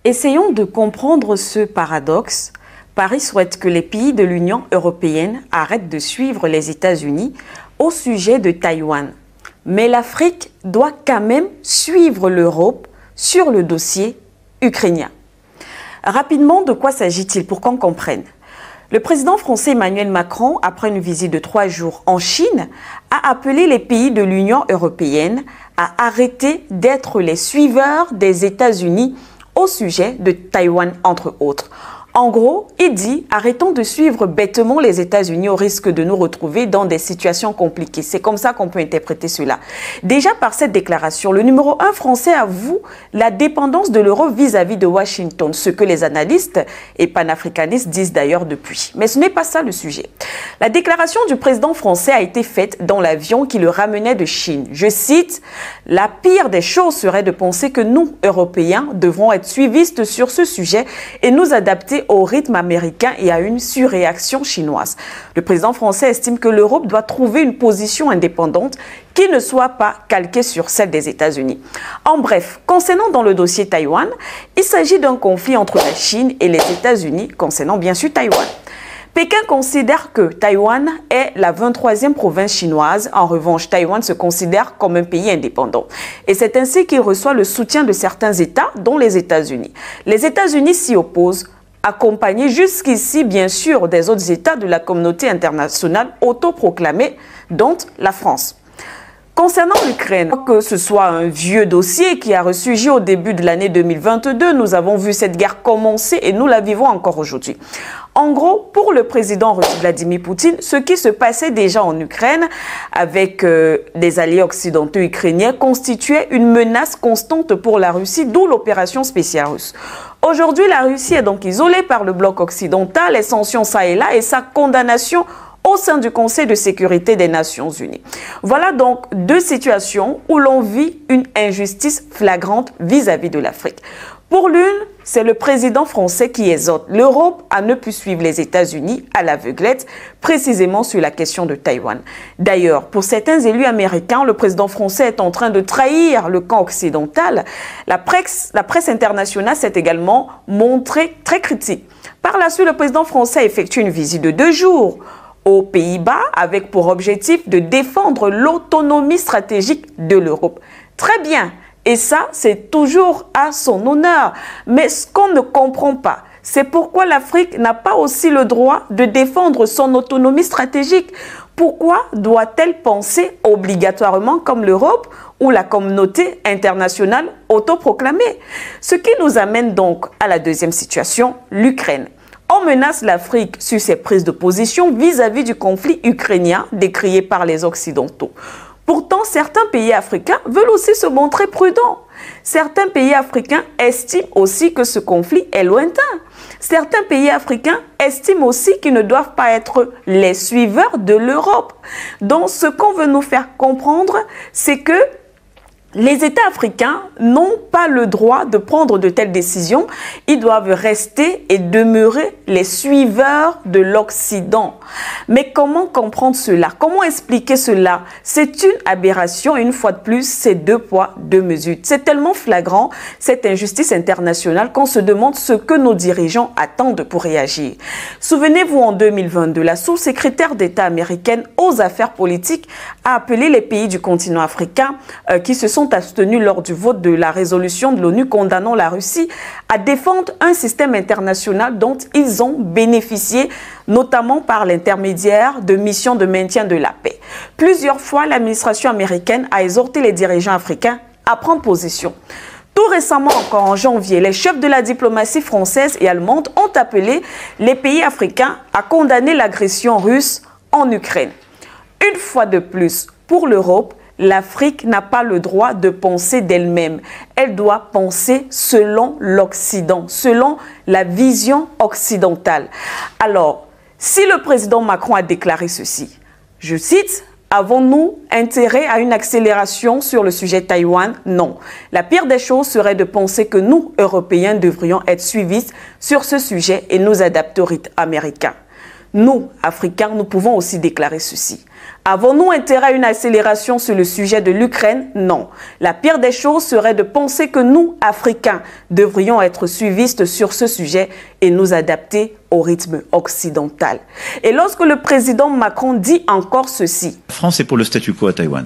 Essayons de comprendre ce paradoxe. Paris souhaite que les pays de l'Union européenne arrêtent de suivre les États-Unis au sujet de Taïwan. Mais l'Afrique doit quand même suivre l'Europe sur le dossier ukrainien. Rapidement, de quoi s'agit-il pour qu'on comprenne? Le président français Emmanuel Macron, après une visite de 3 jours en Chine, a appelé les pays de l'Union européenne à arrêter d'être les suiveurs des États-Unis au sujet de Taïwan, entre autres. En gros, il dit « Arrêtons de suivre bêtement les États-Unis au risque de nous retrouver dans des situations compliquées ». C'est comme ça qu'on peut interpréter cela. Déjà par cette déclaration, le numéro 1 français avoue la dépendance de l'Europe vis-à-vis de Washington, ce que les analystes et panafricanistes disent d'ailleurs depuis. Mais ce n'est pas ça le sujet. La déclaration du président français a été faite dans l'avion qui le ramenait de Chine. Je cite « La pire des choses serait de penser que nous, Européens, devrons être suivistes sur ce sujet et nous adapter au rythme américain et à une surréaction chinoise. Le président français estime que l'Europe doit trouver une position indépendante qui ne soit pas calquée sur celle des États-Unis. En bref, concernant dans le dossier Taïwan, il s'agit d'un conflit entre la Chine et les États-Unis concernant bien sûr Taïwan. Pékin considère que Taïwan est la 23e province chinoise. En revanche, Taïwan se considère comme un pays indépendant. Et c'est ainsi qu'il reçoit le soutien de certains États, dont les États-Unis. Les États-Unis s'y opposent, accompagné jusqu'ici, bien sûr, des autres États de la communauté internationale autoproclamée, dont la France. Concernant l'Ukraine, que ce soit un vieux dossier qui a ressurgi au début de l'année 2022, nous avons vu cette guerre commencer et nous la vivons encore aujourd'hui. En gros, pour le président russe Vladimir Poutine, ce qui se passait déjà en Ukraine avec des alliés occidentaux ukrainiens constituait une menace constante pour la Russie, d'où l'opération spéciale russe. Aujourd'hui, la Russie est donc isolée par le bloc occidental, les sanctions ça et là et sa condamnation au sein du Conseil de sécurité des Nations Unies. Voilà donc deux situations où l'on vit une injustice flagrante vis-à-vis de l'Afrique. Pour l'une, c'est le président français qui exhorte l'Europe à ne plus suivre les États-Unis à l'aveuglette, précisément sur la question de Taïwan. D'ailleurs, pour certains élus américains, le président français est en train de trahir le camp occidental. La presse internationale s'est également montrée très critique. Par la suite, le président français effectue une visite de 2 jours aux Pays-Bas avec pour objectif de défendre l'autonomie stratégique de l'Europe. Très bien. Et ça, c'est toujours à son honneur. Mais ce qu'on ne comprend pas, c'est pourquoi l'Afrique n'a pas aussi le droit de défendre son autonomie stratégique. Pourquoi doit-elle penser obligatoirement comme l'Europe ou la communauté internationale autoproclamée? Ce qui nous amène donc à la deuxième situation, l'Ukraine. On menace l'Afrique sur ses prises de position vis-à-vis du conflit ukrainien décrié par les Occidentaux. Pourtant, certains pays africains veulent aussi se montrer prudents. Certains pays africains estiment aussi que ce conflit est lointain. Certains pays africains estiment aussi qu'ils ne doivent pas être les suiveurs de l'Europe. Donc, ce qu'on veut nous faire comprendre, c'est que les États africains n'ont pas le droit de prendre de telles décisions. Ils doivent rester et demeurer les suiveurs de l'Occident. Mais comment comprendre cela? Comment expliquer cela? C'est une aberration. Une fois de plus, c'est 2 poids, 2 mesures. C'est tellement flagrant, cette injustice internationale, qu'on se demande ce que nos dirigeants attendent pour réagir. Souvenez-vous, en 2022, la sous-secrétaire d'État américaine aux affaires politiques a appelé les pays du continent africain qui se sont abstenus lors du vote de la résolution de l'ONU condamnant la Russie à défendre un système international dont ils ont bénéficié, notamment par l'intermédiaire de missions de maintien de la paix. Plusieurs fois, l'administration américaine a exhorté les dirigeants africains à prendre position. Tout récemment, encore en janvier, les chefs de la diplomatie française et allemande ont appelé les pays africains à condamner l'agression russe en Ukraine. Une fois de plus, pour l'Europe, l'Afrique n'a pas le droit de penser d'elle-même. Elle doit penser selon l'Occident, selon la vision occidentale. Alors, si le président Macron a déclaré ceci, je cite, « Avons-nous intérêt à une accélération sur le sujet Taïwan? Non. La pire des choses serait de penser que nous, Européens, devrions être suivistes sur ce sujet et nous adapter au rythme américain. Nous, Africains, nous pouvons aussi déclarer ceci. Avons-nous intérêt à une accélération sur le sujet de l'Ukraine? Non. La pire des choses serait de penser que nous, Africains, devrions être suivistes sur ce sujet et nous adapter au rythme occidental. Et lorsque le président Macron dit encore ceci. La France est pour le statu quo à Taïwan.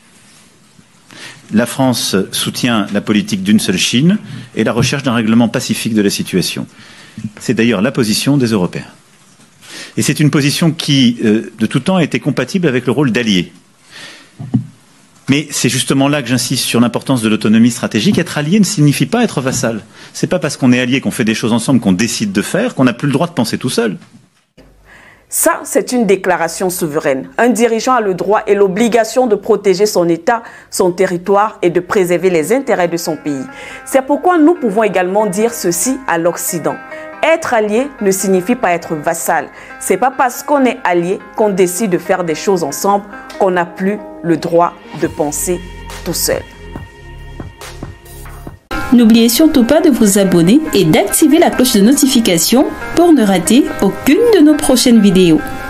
La France soutient la politique d'une seule Chine et la recherche d'un règlement pacifique de la situation. C'est d'ailleurs la position des Européens. Et c'est une position qui, de tout temps, a été compatible avec le rôle d'allié. Mais c'est justement là que j'insiste sur l'importance de l'autonomie stratégique. Être allié ne signifie pas être vassal. C'est pas parce qu'on est allié, qu'on fait des choses ensemble, qu'on décide de faire, qu'on n'a plus le droit de penser tout seul. Ça, c'est une déclaration souveraine. Un dirigeant a le droit et l'obligation de protéger son État, son territoire et de préserver les intérêts de son pays. C'est pourquoi nous pouvons également dire ceci à l'Occident. Être allié ne signifie pas être vassal. C'est pas parce qu'on est allié qu'on décide de faire des choses ensemble qu'on n'a plus le droit de penser tout seul. N'oubliez surtout pas de vous abonner et d'activer la cloche de notification pour ne rater aucune de nos prochaines vidéos.